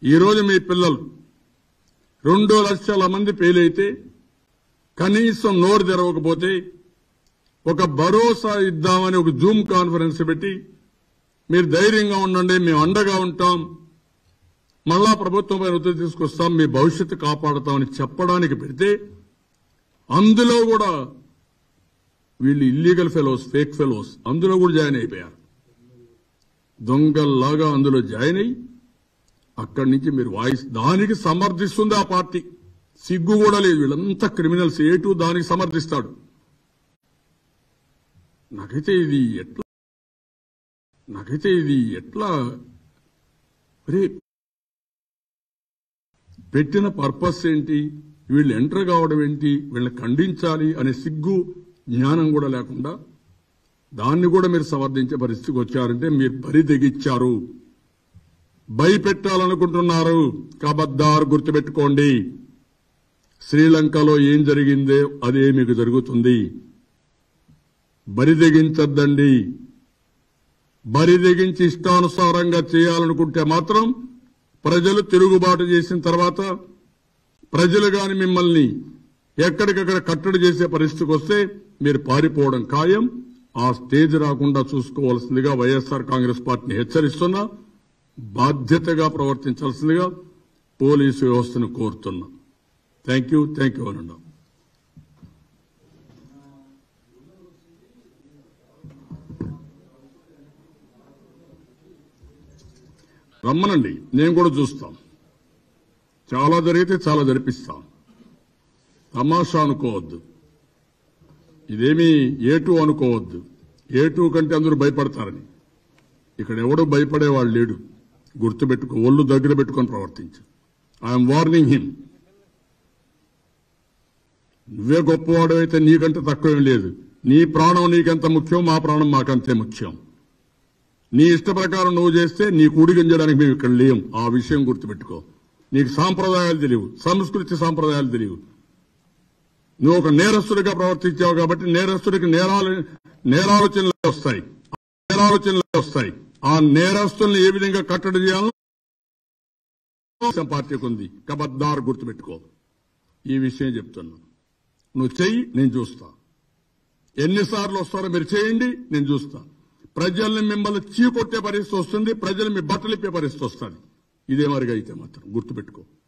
ఈ రోజు మీ పిల్లలు 2 లక్షల మంది ఫెయిల్ అయితే కనీసం నోరు తెరవకపోతే ఒక భరోసా ఇద్దామని ఒక జూమ్ కాన్ఫరెన్స్ పెట్టి మీరు ధైర్యంగా ఉండండి, మేము అండగా ఉంటాం, మళ్ళా ప్రభుత్వంపై ఒత్తిడి తీసుకొస్తాం, మీ భవిష్యత్తు కాపాడుతామని చెప్పడానికి పెడితే అందులో కూడా వీళ్ళు ఇల్లీగల్ ఫెలోస్, ఫేక్ ఫెలోస్ అందులో కూడా జాయిన్ అయిపోయారు. దొంగల్లాగా అందులో జాయిన్ అయ్యి అక్కడి నుంచి మీరు వాయిస్ దానికి సమర్థిస్తుంది ఆ పార్టీ. సిగ్గు కూడా లేదు. వీళ్ళంతా క్రిమినల్స్. ఏటూ దానికి సమర్థిస్తాడు. నాకైతే ఇది ఎట్లా పెట్టిన పర్పస్ ఏంటి, వీళ్ళు ఎంటర్ కావడం ఏంటి, వీళ్ళని ఖండించాలి అనే సిగ్గు జ్ఞానం కూడా లేకుండా దాన్ని కూడా మీరు సమర్థించే పరిస్థితికి వచ్చారంటే మీరు బరి తెగిచ్చారు, భయపెట్టాలనుకుంటున్నారు. కబద్దారు గుర్తుపెట్టుకోండి, శ్రీలంకలో ఏం జరిగిందో అదే మీకు జరుగుతుంది. బరి తెగించద్దండి. బరి తెగించి ఇష్టానుసారంగా చేయాలనుకుంటే మాత్రం ప్రజలు తిరుగుబాటు చేసిన తర్వాత ప్రజలు గాని మిమ్మల్ని ఎక్కడికక్కడ కట్టడి చేసే పరిస్థితికి వస్తే మీరు పారిపోవడం ఖాయం. ఆ స్టేజ్ రాకుండా చూసుకోవాల్సిందిగా వైఎస్ఆర్ కాంగ్రెస్ పార్టీని హెచ్చరిస్తున్నా, బాధ్యతగా ప్రవర్తించాల్సిందిగా పోలీసు వ్యవస్థను కోరుతున్నా. థ్యాంక్ యూ అనండి. రమ్మనండి, నేను కూడా చూస్తాం. చాలా జరిగితే చాలా జరిపిస్తాం. తమాషా అనుకోవద్దు. ఇదేమీ A2 అనుకోవద్దు. A2 కంటే అందరూ భయపడతారని. ఇక్కడ ఎవడూ భయపడేవాళ్ళు లేడు. గుర్తుపెట్టుకో, ఒళ్ళు దగ్గర పెట్టుకొని ప్రవర్తించు. I'm warning him. నువ్వే గొప్పవాడు అయితే నీకంటే తక్కువేం లేదు. నీ ప్రాణం నీకెంత ముఖ్యం, మా ప్రాణం మాకంతే ముఖ్యం. నీ ఇష్ట ప్రకారం నువ్వు చేస్తే నీకు ఉడిగించడానికి మేము ఇక్కడ లేం. ఆ విషయం గుర్తుపెట్టుకో. నీకు సాంప్రదాయాలు తెలియవు, సంస్కృతి సాంప్రదాయాలు తెలియవు. నువ్వు ఒక నేరస్తుడిగా ప్రవర్తించావు కాబట్టి నేరస్తుడికి నేరాలోచనలు వస్తాయి. ఆ నేరస్తుల్ని ఏ విధంగా కట్టడి చేయాలో పార్టీకి ఉంది. కబద్దారు గుర్తుపెట్టుకో. ఈ విషయం చెప్తున్నా. నువ్వు చెయ్యి, నేను చూస్తా. ఎన్నిసార్లు వస్తారో మీరు చేయండి, నేను చూస్తా. ప్రజల్ని మిమ్మల్ని చీకొట్టే పరిస్థితి వస్తుంది, ప్రజలు మీ బట్టలిప్పే పరిస్థితి వస్తుంది. ఇదే మరిగా అయితే మాత్రం గుర్తుపెట్టుకో.